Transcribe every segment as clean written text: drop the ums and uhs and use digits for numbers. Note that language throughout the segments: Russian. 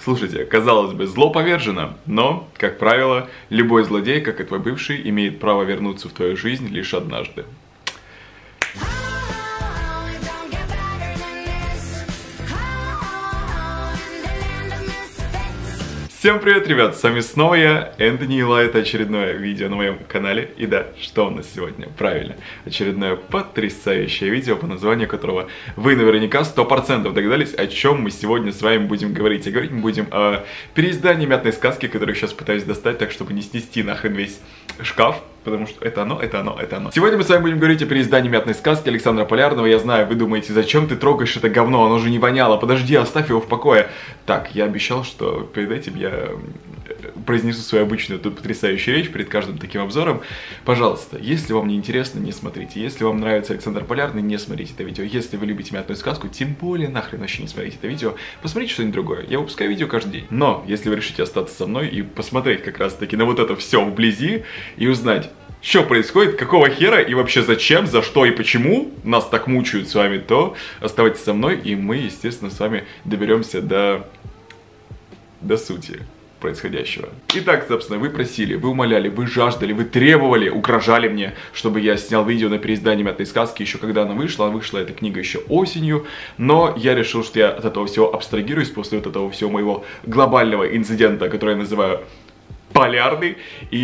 Слушайте, казалось бы, зло повержено, но, как правило, любой злодей, как и твой бывший, имеет право вернуться в твою жизнь лишь однажды. Всем привет, ребят, с вами снова я, Энтони Ила, это очередное видео на моем канале. И да, что у нас сегодня? Правильно, очередное потрясающее видео, по названию которого вы наверняка 100% догадались, о чем мы сегодня с вами будем говорить. И говорить мы будем о переиздании «Мятной сказки», которую я сейчас пытаюсь достать, так чтобы не снести нахрен весь шкаф. Потому что это оно. Сегодня мы с вами будем говорить о переиздании «Мятной сказки» Александра Полярного. Я знаю, вы думаете, зачем ты трогаешь это говно, оно же не воняло. Подожди, оставь его в покое. Так, я обещал, что перед этим я произнесу свою обычную тут потрясающую речь перед каждым таким обзором. Пожалуйста, если вам не интересно, не смотрите. Если вам нравится Александр Полярный, не смотрите это видео. Если вы любите «Мятную сказку», тем более нахрен вообще не смотрите это видео. Посмотрите что-нибудь другое. Я выпускаю видео каждый день. Но, если вы решите остаться со мной и посмотреть как раз таки на вот это все вблизи и узнать, что происходит, какого хера и вообще зачем, за что и почему нас так мучают с вами, то оставайтесь со мной, и мы, естественно, с вами доберемся до сути происходящего. Итак, собственно, вы просили, вы умоляли, вы жаждали, вы требовали, угрожали мне, чтобы я снял видео на переиздание «Мятной сказки» еще когда она вышла. Вышла эта книга еще осенью, но я решил, что я от этого всего абстрагируюсь после вот этого всего моего глобального инцидента, который я называю Полярный,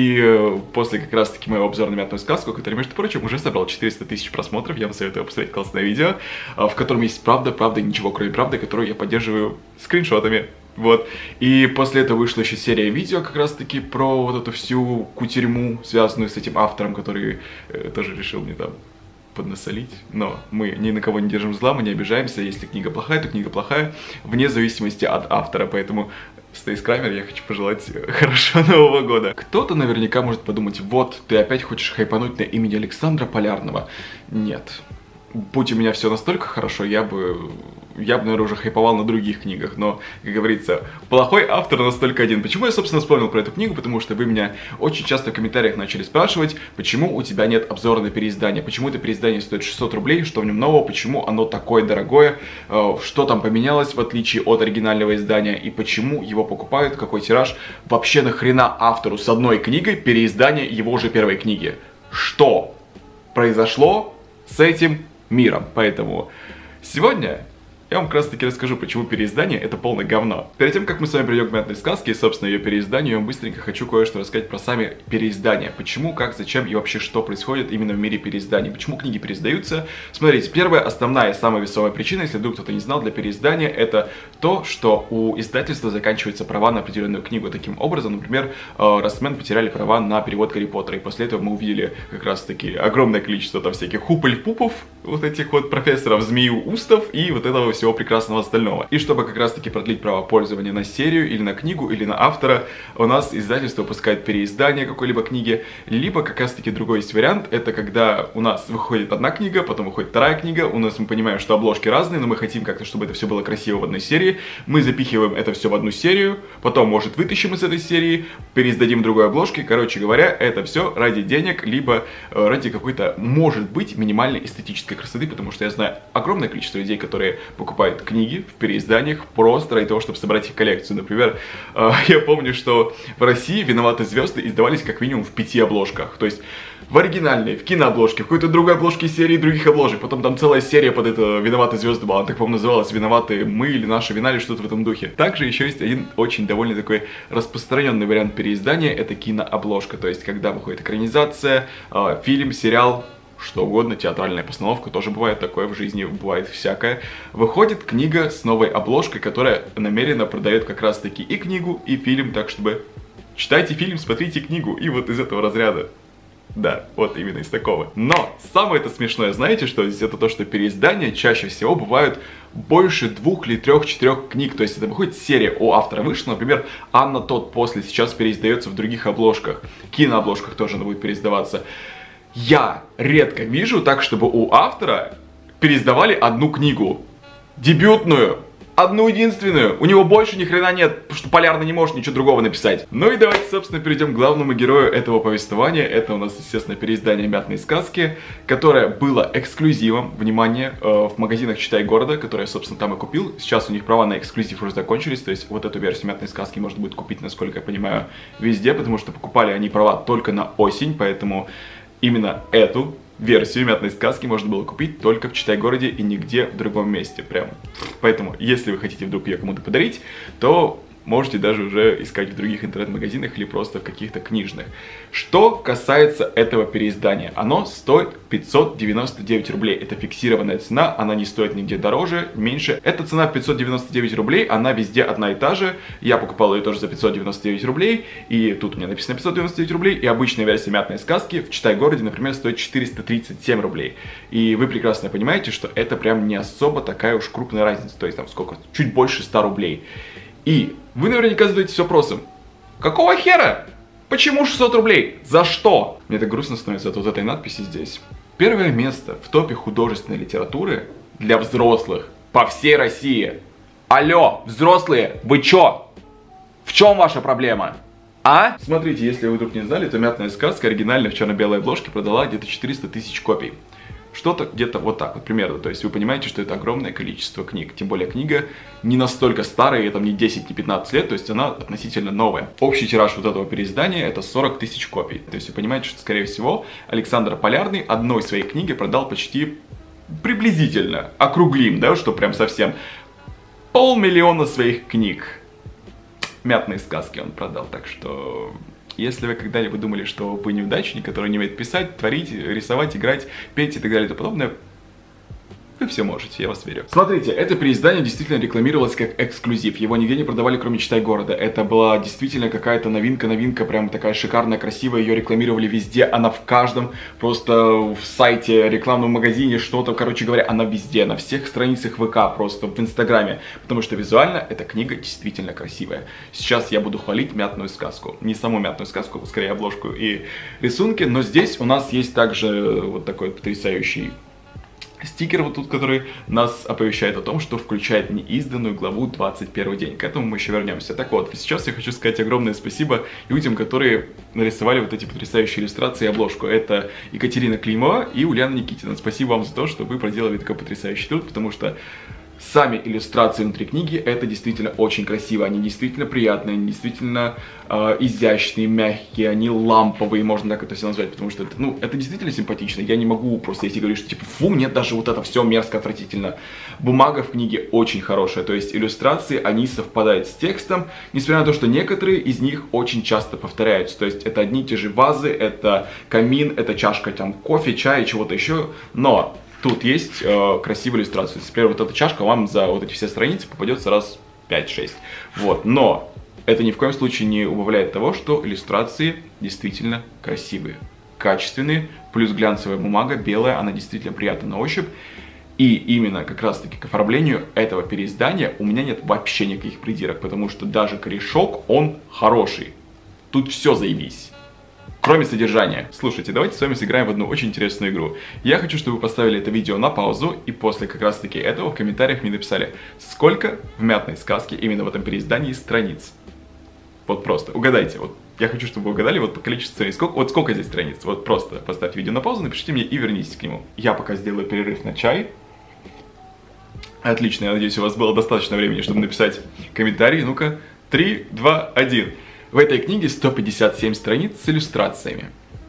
и после как раз таки моего обзора на «Мятную сказку», который, между прочим, уже собрал 400 тысяч просмотров, я вам советую посмотреть классное видео, в котором есть правда и ничего кроме правды, которую я поддерживаю скриншотами. Вот, и после этого вышла еще серия видео как раз таки про вот эту всю кутерьму, связанную с этим автором, который тоже решил мне там поднасолить, но мы ни на кого не держим зла, мы не обижаемся, если книга плохая, то книга плохая, вне зависимости от автора, поэтому Стейс Крамер, я хочу пожелать хорошего Нового года. Кто-то наверняка может подумать, вот, ты опять хочешь хайпануть на имени Александра Полярного. Нет. Будь у меня все настолько хорошо, я бы, наверное, уже хайповал на других книгах, но, как говорится, плохой автор настолько один. Почему я, собственно, вспомнил про эту книгу? Потому что вы меня очень часто в комментариях начали спрашивать, почему у тебя нет обзора на переиздание, почему это переиздание стоит 600 рублей, что в нем нового, почему оно такое дорогое, что там поменялось в отличие от оригинального издания, и почему его покупают, какой тираж, вообще нахрена автору с одной книгой переиздание его же первой книги. Что произошло с этим миром? Поэтому сегодня я вам как раз таки расскажу, почему переиздание это полное говно. Перед тем, как мы с вами придем к «Мятной сказке» и, собственно, ее переизданию, я вам быстренько хочу кое-что рассказать про сами переиздания. Почему, как, зачем и вообще что происходит именно в мире переизданий. Почему книги переиздаются. Смотрите, первая, основная, самая весомая причина, если вдруг кто-то не знал, для переиздания, это то, что у издательства заканчиваются права на определенную книгу. Таким образом, например, Росмен потеряли права на перевод Гарри Поттера, и после этого мы увидели как раз таки огромное количество там всяких хупель-пупов, вот этих вот профессоров Змею-Устов и вот этого всего прекрасного остального. И чтобы как раз таки продлить право пользования на серию, или на книгу, или на автора, у нас издательство выпускает переиздание какой-либо книги, либо как раз таки другой есть вариант, это когда у нас выходит одна книга, потом выходит вторая книга, у нас мы понимаем, что обложки разные, но мы хотим как-то, чтобы это все было красиво в одной серии, мы запихиваем это все в одну серию, потом, может, вытащим из этой серии, переиздадим другой обложки, короче говоря, это все ради денег, либо ради какой-то, может быть, минимальной эстетической красоты, потому что я знаю огромное количество людей, которые покупают книги в переизданиях просто ради того, чтобы собрать их коллекцию. Например, я помню, что в России «Виноваты звезды» издавались как минимум в 5 обложках, то есть в оригинальной, в кинообложке, в какой-то другой обложке серии других обложек, потом там целая серия под это «Виноваты звезды» была, она так, по-моему, называлась «Виноваты мы» или «Наша вина» или что-то в этом духе. Также еще есть один очень довольно такой распространенный вариант переиздания, это кинообложка, то есть когда выходит экранизация, фильм, сериал, что угодно, театральная постановка, тоже бывает такое в жизни, бывает всякое. Выходит книга с новой обложкой, которая намеренно продает как раз таки и книгу, и фильм, так чтобы читайте фильм, смотрите книгу, и вот из этого разряда. Да, вот именно из такого. Но самое это смешное, знаете что? Здесь это то, что переиздания чаще всего бывают больше 2 или 3, 4 книг. То есть это выходит серия, у автора вышла, например, Анна Тодд после сейчас переиздается в других обложках. Кинообложках тоже она будет переиздаваться. Я редко вижу так, чтобы у автора переиздавали одну книгу. Дебютную. одну единственную. У него больше ни хрена нет, потому что Полярный не может ничего другого написать. Ну и давайте, собственно, перейдем к главному герою этого повествования. Это у нас, естественно, переиздание «Мятной сказки», которое было эксклюзивом, внимание, в магазинах «Читай города», которые я, собственно, там и купил. Сейчас у них права на эксклюзив уже закончились, то есть вот эту версию «Мятной сказки» можно будет купить, насколько я понимаю, везде, потому что покупали они права только на осень, поэтому именно эту версию «Мятной сказки» можно было купить только в Читай-городе и нигде в другом месте. Прям. Поэтому, если вы хотите вдруг ее кому-то подарить, то можете даже уже искать в других интернет-магазинах или просто в каких-то книжных. Что касается этого переиздания, оно стоит 599 рублей. Это фиксированная цена, она не стоит нигде дороже, меньше. Эта цена в 599 рублей, она везде одна и та же. Я покупал ее тоже за 599 рублей, и тут у меня написано 599 рублей, и обычная версия «Мятной сказки» в Читай-городе, например, стоит 437 рублей. И вы прекрасно понимаете, что это прям не особо такая уж крупная разница, то есть там сколько? Чуть больше 100 рублей. И вы наверняка задаетесь вопросом: какого хера? Почему 600 рублей? За что? Мне так грустно становится от вот этой надписи здесь. Первое место в топе художественной литературы для взрослых по всей России. Алло, взрослые, вы чё? В чем ваша проблема? А? Смотрите, если вы вдруг не знали, то «Мятная сказка» оригинально в черно-белой обложке продала где-то 400 тысяч копий. Что-то где-то вот так вот примерно. То есть вы понимаете, что это огромное количество книг. Тем более книга не настолько старая, ей там не 10, не 15 лет, то есть она относительно новая. Общий тираж вот этого переиздания это 40 тысяч копий. То есть вы понимаете, что скорее всего Александр Полярный одной своей книги продал почти приблизительно, округлим, да, что прям совсем 500 000 своих книг. «Мятные сказки» он продал, так что... Если вы когда-либо думали, что вы неудачник, который не умеет писать, творить, рисовать, играть, петь и так далее и тому подобное, вы все можете, я вас верю. Смотрите, это переиздание действительно рекламировалось как эксклюзив. Его нигде не продавали, кроме Читай города. Это была действительно какая-то новинка, прям такая шикарная, красивая. Ее рекламировали везде, она в каждом, просто в сайте, рекламном магазине, что-то, короче говоря, она везде, на всех страницах ВК, просто в Инстаграме. Потому что визуально эта книга действительно красивая. Сейчас я буду хвалить «Мятную сказку». Не саму «Мятную сказку», скорее обложку и рисунки, но здесь у нас есть также вот такой потрясающий стикер вот тут, который нас оповещает о том, что включает неизданную главу 21 день. К этому мы еще вернемся. Так вот, сейчас я хочу сказать огромное спасибо людям, которые нарисовали вот эти потрясающие иллюстрации и обложку. Это Екатерина Климова и Ульяна Никитина. Спасибо вам за то, что вы проделали такой потрясающий труд, потому что сами иллюстрации внутри книги это действительно очень красиво, они действительно приятные, они действительно изящные, мягкие, они ламповые, можно так это все назвать, потому что это, ну, это действительно симпатично. Я не могу просто, если говорить, что типа, фу, мне даже вот это все мерзко, отвратительно. Бумага в книге очень хорошая, то есть иллюстрации, они совпадают с текстом, несмотря на то, что некоторые из них очень часто повторяются, то есть это одни и те же вазы, это камин, это чашка там кофе, чая, чего-то еще, но тут есть красивая иллюстрация. Например, вот эта чашка вам за вот эти все страницы попадется раз 5-6. Вот. Но это ни в коем случае не убавляет того, что иллюстрации действительно красивые, качественные, плюс глянцевая бумага, белая, она действительно приятна на ощупь. И именно как раз таки к оформлению этого переиздания у меня нет вообще никаких придирок, потому что даже корешок, он хороший. Тут все заебись. Кроме содержания. Слушайте, давайте с вами сыграем в одну очень интересную игру. Я хочу, чтобы вы поставили это видео на паузу, и после как раз таки этого в комментариях мне написали, сколько в «Мятной сказке» именно в этом переиздании страниц. Вот просто, угадайте, вот я хочу, чтобы вы угадали вот по количеству страниц. Вот сколько здесь страниц? Вот просто поставьте видео на паузу, напишите мне и вернитесь к нему. Я пока сделаю перерыв на чай. Отлично, я надеюсь, у вас было достаточно времени, чтобы написать комментарий. Ну-ка, 3, 2, 1. В этой книге 157 страниц с иллюстрациями.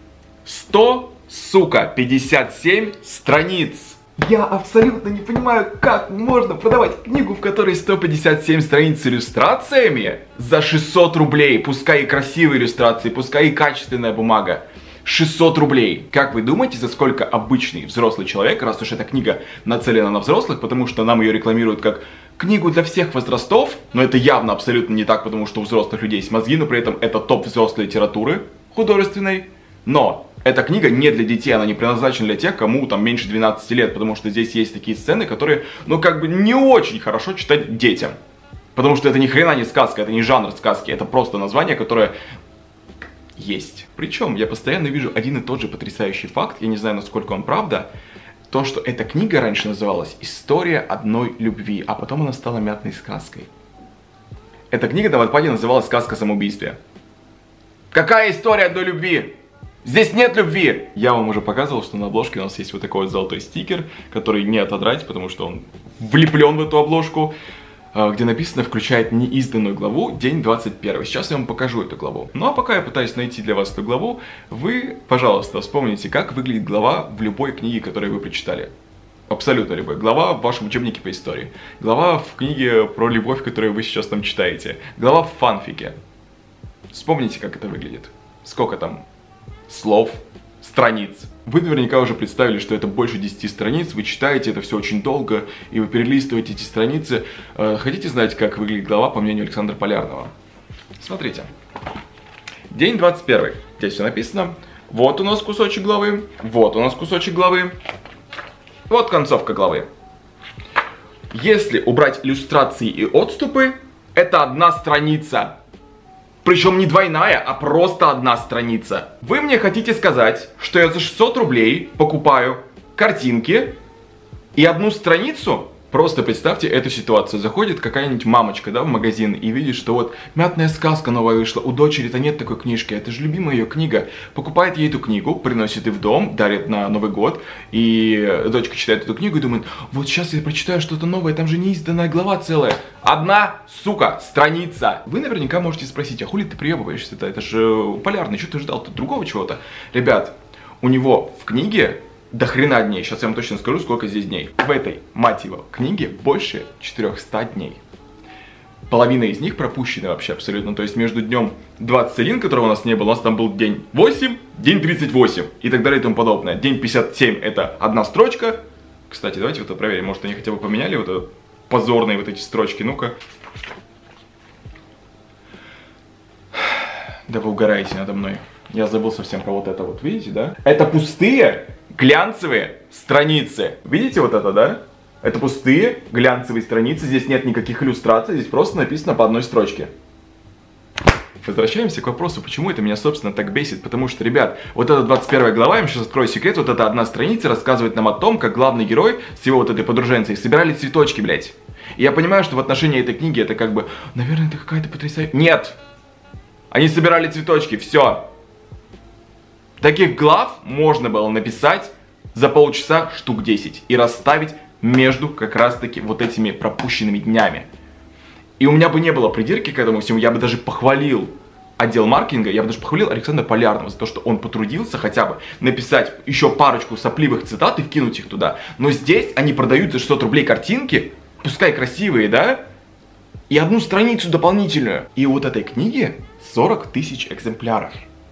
57 страниц! Я абсолютно не понимаю, как можно продавать книгу, в которой 157 страниц с иллюстрациями за 600 рублей. Пускай и красивые иллюстрации, пускай и качественная бумага. 600 рублей. Как вы думаете, за сколько обычный взрослый человек, раз уж эта книга нацелена на взрослых, потому что нам ее рекламируют как книгу для всех возрастов, но это явно абсолютно не так, потому что у взрослых людей есть мозги, но при этом это топ взрослой литературы художественной. Но эта книга не для детей, она не предназначена для тех, кому там меньше 12 лет, потому что здесь есть такие сцены, которые, ну, как бы не очень хорошо читать детям. Потому что это ни хрена не сказка, это не жанр сказки, это просто название, которое есть. Причем я постоянно вижу один и тот же потрясающий факт, я не знаю, насколько он правда. то, что эта книга раньше называлась «История одной любви», а потом она стала «Мятной сказкой». Эта книга на Wattpad называлась «Сказка о самоубийстве». Какая история одной любви? Здесь нет любви! Я вам уже показывал, что на обложке у нас есть вот такой вот золотой стикер, который не отодрать, потому что он влеплен в эту обложку, где написано «Включает неизданную главу, день 21». Сейчас я вам покажу эту главу. Ну а пока я пытаюсь найти для вас эту главу, вы, пожалуйста, вспомните, как выглядит глава в любой книге, которую вы прочитали. Абсолютно любой. Глава в вашем учебнике по истории. Глава в книге про любовь, которую вы сейчас там читаете. Глава в фанфике. Вспомните, как это выглядит. Сколько там слов, страниц. Вы наверняка уже представили, что это больше 10 страниц, вы читаете это все очень долго, и вы перелистываете эти страницы. Хотите знать, как выглядит глава, по мнению Александра Полярного? Смотрите. День 21. Здесь все написано. Вот у нас кусочек главы, вот у нас кусочек главы, вот концовка главы. Если убрать иллюстрации и отступы, это одна страница. Причем не двойная, а просто одна страница. Вы мне хотите сказать, что я за 600 рублей покупаю картинки и одну страницу? Просто представьте эту ситуацию. Заходит какая-нибудь мамочка, да, в магазин и видит, что вот «Мятная сказка» новая вышла. У дочери-то нет такой книжки, это же любимая ее книга. Покупает ей эту книгу, приносит и в дом, дарит на Новый год. И дочка читает эту книгу и думает: вот сейчас я прочитаю что-то новое, там же неизданная глава целая. Одна, сука, страница. Вы наверняка можете спросить: а хули ты приебываешься-то? Это же Полярный, что ты ждал тут другого чего-то? Ребят, у него в книге до хрена дней. Сейчас я вам точно скажу, сколько здесь дней. В этой, мать его, книге больше 400 дней. Половина из них пропущена вообще абсолютно. То есть между днем 21, которого у нас не было, у нас там был день 8, день 38 и так далее и тому подобное. День 57 это одна строчка. Кстати, давайте вот это проверим. Может, они хотя бы поменяли вот это позорные вот эти строчки. Ну-ка. Да вы угораете надо мной. Я забыл совсем про вот это вот. Видите, да? Это пустые глянцевые страницы. Видите вот это, да? Это пустые глянцевые страницы. Здесь нет никаких иллюстраций. Здесь просто написано по одной строчке. Возвращаемся к вопросу, почему это меня, собственно, так бесит. Потому что, ребят, вот эта 21 глава, я вам сейчас открою секрет, вот эта одна страница рассказывает нам о том, как главный герой с его вот этой подруженцей собирали цветочки, блядь. И я понимаю, что в отношении этой книги это как бы, наверное, это какая-то потрясающая... Нет! Они собирали цветочки, все. Таких глав можно было написать за полчаса штук 10 и расставить между как раз-таки вот этими пропущенными днями. И у меня бы не было придирки к этому всему, я бы даже похвалил отдел маркетинга, я бы даже похвалил Александра Полярного за то, что он потрудился хотя бы написать еще парочку сопливых цитат и вкинуть их туда. Но здесь они продают за 600 рублей картинки, пускай красивые, да, и одну страницу дополнительную. И вот этой книги 40 тысяч экземпляров.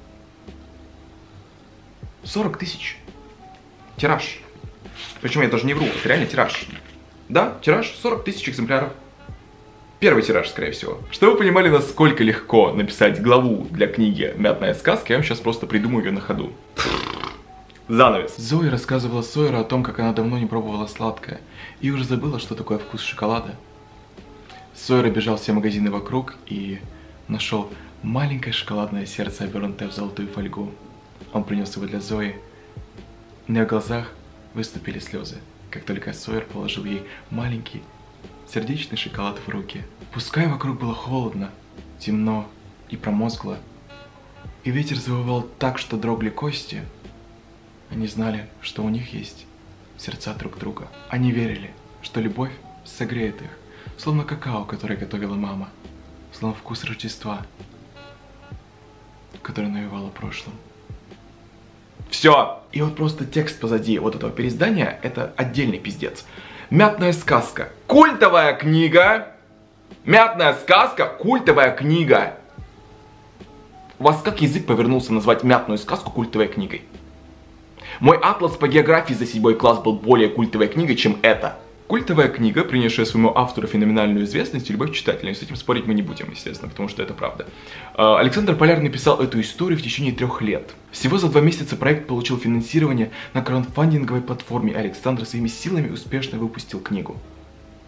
40 тысяч. Тираж. Причем я даже не вру, это реально тираж. Да, тираж 40 тысяч экземпляров. Первый тираж, скорее всего. Чтобы вы понимали, насколько легко написать главу для книги «Мятная сказка», я вам сейчас просто придумаю ее на ходу. Занавес. Зои рассказывала Сойеру о том, как она давно не пробовала сладкое и уже забыла, что такое вкус шоколада. Сойер обежал все магазины вокруг и нашел маленькое шоколадное сердце, обернутое в золотую фольгу. Он принес его для Зои. На ее глазах выступили слезы, как только Сойер положил ей маленький сердечный шоколад в руки. Пускай вокруг было холодно, темно и промозгло, и ветер завывал так, что дрогли кости, они знали, что у них есть сердца друг друга. Они верили, что любовь согреет их, словно какао, которое готовила мама, словно вкус Рождества, который навевало прошлым. Все! И вот просто текст позади вот этого переиздания, это отдельный пиздец. «Мятная сказка». Культовая книга. «Мятная сказка». Культовая книга. У вас как язык повернулся назвать «Мятную сказку» культовой книгой? Мой атлас по географии за 7 класс был более культовой книгой, чем это. Культовая книга, принесшая своему автору феноменальную известность и любовь читателей. С этим спорить мы не будем, естественно, потому что это правда. Александр Полярный писал эту историю в течение 3 лет. Всего за 2 месяца проект получил финансирование на краудфандинговой платформе, и Александр своими силами успешно выпустил книгу.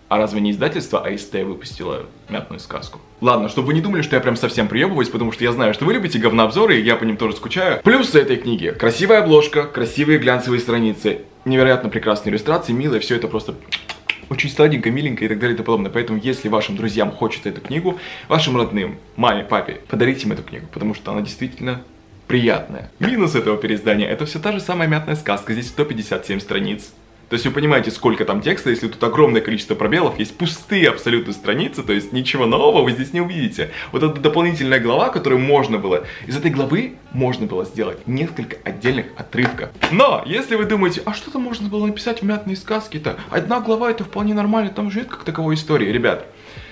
А разве не издательство АСТ выпустило «Мятную сказку»? Ладно, чтобы вы не думали, что я прям совсем приебываюсь, потому что я знаю, что вы любите говнообзоры, и я по ним тоже скучаю. Плюсы этой книги: красивая обложка, красивые глянцевые страницы, невероятно прекрасные иллюстрации, милые, все это просто очень сладенько, миленько и так далее и тому подобное. Поэтому, если вашим друзьям хочется эту книгу, вашим родным, маме, папе, подарите им эту книгу, потому что она действительно приятная. Минус этого переиздания — это все та же самая «Мятная сказка», здесь 157 страниц. То есть вы понимаете, сколько там текста, если тут огромное количество пробелов, есть пустые абсолютно страницы, то есть ничего нового вы здесь не увидите. Вот эта дополнительная глава, которую можно было, из этой главы можно было сделать несколько отдельных отрывков. Но, если вы думаете, а что-то можно было написать в «Мятной сказке»-то, одна глава — это вполне нормально, там же нет как таковой истории. Ребят,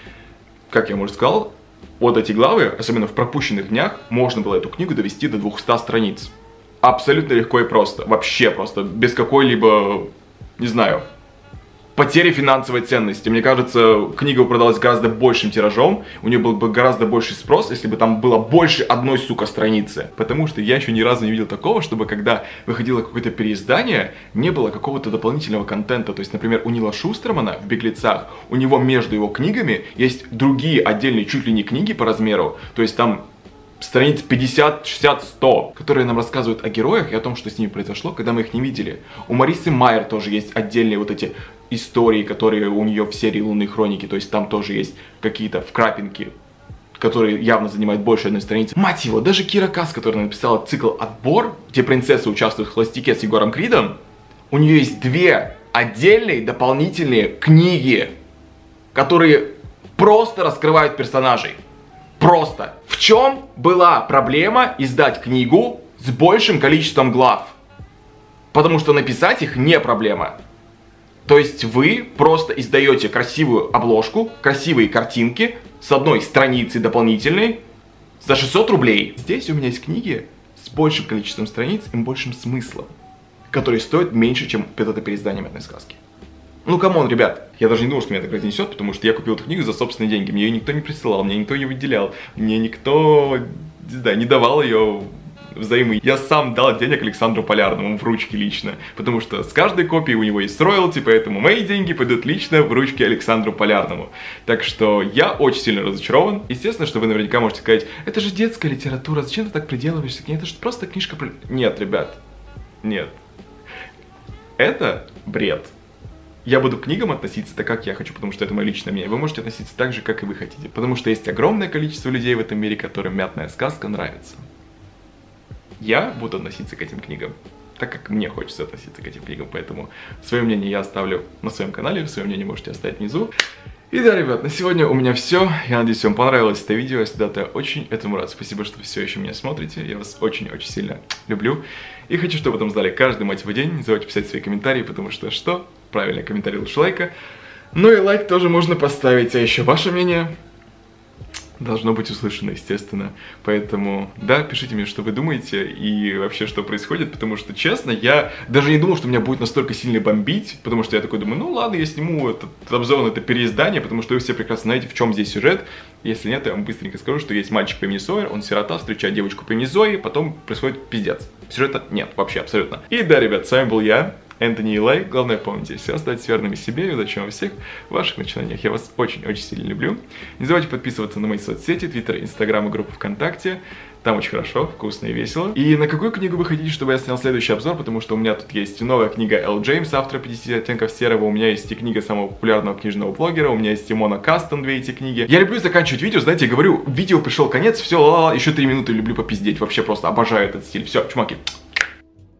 как я уже сказал, вот эти главы, особенно в пропущенных днях, можно было эту книгу довести до 200 страниц. Абсолютно легко и просто, вообще просто, без какой-либо, не знаю, потери финансовой ценности. Мне кажется, книга продалась гораздо большим тиражом, у нее был бы гораздо больше спрос, если бы там было больше одной, сука, страницы. Потому что я еще ни разу не видел такого, чтобы когда выходило какое-то переиздание, не было какого-то дополнительного контента. То есть, например, у Нила Шустермана в «Беглецах», у него между его книгами есть другие отдельные чуть ли не книги по размеру. То есть там страниц 50, 60, 100, которые нам рассказывают о героях и о том, что с ними произошло, когда мы их не видели. У Марисы Майер тоже есть отдельные вот эти истории, которые у нее в серии «Лунные хроники», то есть там тоже есть какие-то вкрапинки, которые явно занимают больше одной страницы. Мать его, даже Кира Кас, которая написала цикл «Отбор», где принцесса участвует в «Холостяке» с Егором Кридом, у нее есть две отдельные дополнительные книги, которые просто раскрывают персонажей. Просто. В чем была проблема издать книгу с большим количеством глав? Потому что написать их не проблема. То есть вы просто издаете красивую обложку, красивые картинки с одной страницей дополнительной за 600 рублей. Здесь у меня есть книги с большим количеством страниц и большим смыслом, которые стоят меньше, чем это переиздание «Мятной сказки». Ну, камон, ребят, я даже не думал, что меня так разнесет, потому что я купил эту книгу за собственные деньги. Мне ее никто не присылал, мне никто не выделял, мне никто, не знаю, не давал ее взаймы. Я сам дал денег Александру Полярному в ручки лично, потому что с каждой копии у него есть роялти, поэтому мои деньги пойдут лично в ручки Александру Полярному. Так что я очень сильно разочарован. Естественно, что вы наверняка можете сказать, это же детская литература, зачем ты так приделываешься к ней, это же просто книжка про... Нет, ребят, нет. Это бред. Я буду к книгам относиться так, как я хочу, потому что это мое личное мнение. Вы можете относиться так же, как и вы хотите. Потому что есть огромное количество людей в этом мире, которым «Мятная сказка» нравится. Я буду относиться к этим книгам так, как мне хочется относиться к этим книгам. Поэтому свое мнение я оставлю на своем канале, свое мнение можете оставить внизу. И да, ребят, на сегодня у меня все. Я надеюсь, вам понравилось это видео. Я всегда очень этому рад. Спасибо, что вы все еще меня смотрите. Я вас очень-очень сильно люблю. И хочу, чтобы вы там знали каждый, мать его, день. Не забывайте писать свои комментарии, потому что что? Правильно, комментарий лучше лайка. Ну и лайк тоже можно поставить. А еще ваше мнение должно быть услышано, естественно. Поэтому, да, пишите мне, что вы думаете и вообще, что происходит. Потому что, честно, я даже не думал, что меня будет настолько сильно бомбить. Потому что я такой думаю, ну ладно, я сниму этот обзор на это переиздание, потому что вы все прекрасно знаете, в чем здесь сюжет. Если нет, я вам быстренько скажу, что есть мальчик по имени Сойер, он сирота, встречает девочку по имени Зои, потом происходит пиздец. Сюжета нет, вообще, абсолютно. И да, ребят, с вами был я, Энтони Илай. Главное, помните, все оставайтесь верными себе и удачи вам во всех ваших начинаниях. Я вас очень-очень сильно люблю. Не забывайте подписываться на мои соцсети, Твиттер, Инстаграм и группу ВКонтакте. Там очень хорошо, вкусно и весело. И на какую книгу вы хотите, чтобы я снял следующий обзор? Потому что у меня тут есть новая книга Эл Джеймс, автора 50 оттенков серого. У меня есть и книга самого популярного книжного блогера. У меня есть и Мона Кастон, две эти книги. Я люблю заканчивать видео, знаете, я говорю, видео пришел конец, все, ла-ла-ла, еще 3 минуты, люблю попиздеть. Вообще просто обожаю этот стиль. Все, чумаки.